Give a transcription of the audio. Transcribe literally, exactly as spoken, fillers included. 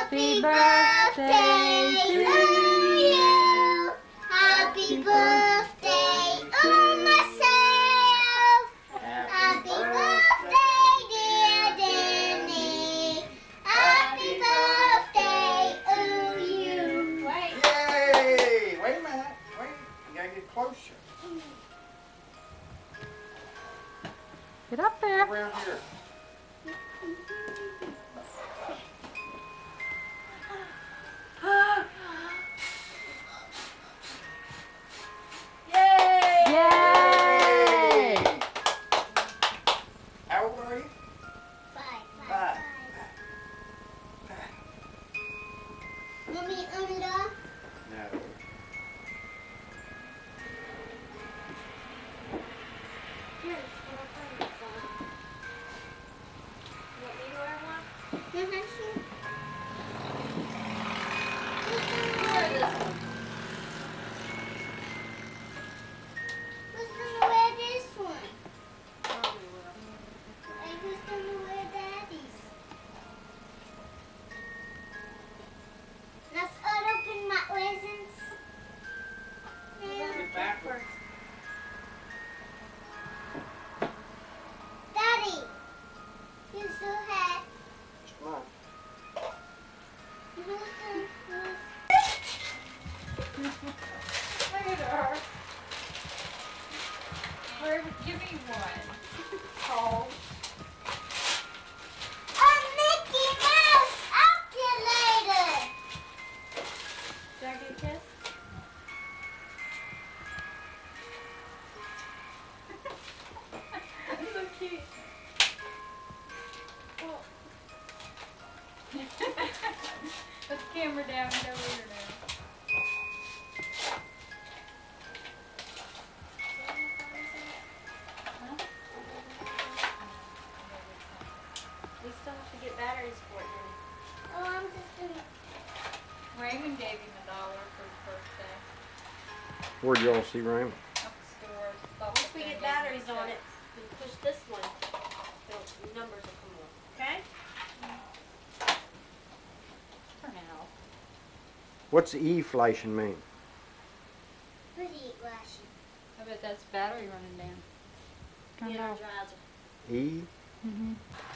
Happy birthday to you. Happy birthday to myself. Happy birthday, dear Danny. Happy birthday to you. Wait. Yay! Wait a minute. Wait. You gotta get closer. Get up there. Around here. Yay! Yay! How old are you? Five. Five. Mommy, on it off? No. Here, it's gonna find it on. You want me to wear one? Mm-hmm, sure. Wear this one. Who's gonna wear this one? Mommy will. Hey, who's gonna wear Daddy's? Let's open my presents. Get backwards. Daddy, you still have. Come on. Who's gonna, who's Look at her. Where, give me one. Oh. a Mickey Mouse calculator? Did I get a kiss? So cute. Oh. Put the camera down and go over now. We still have to get batteries for it, then. Oh, I'm just gonna. Raymond gave him a dollar for his birthday. Where'd y'all see Raymond? At the store. Once we get batteries on it, we push this one, the numbers will come on. Okay? For now. What's E-flation mean? Pretty flashy. I bet that's battery running down. Turned off. Energizer. E? Mm-hmm.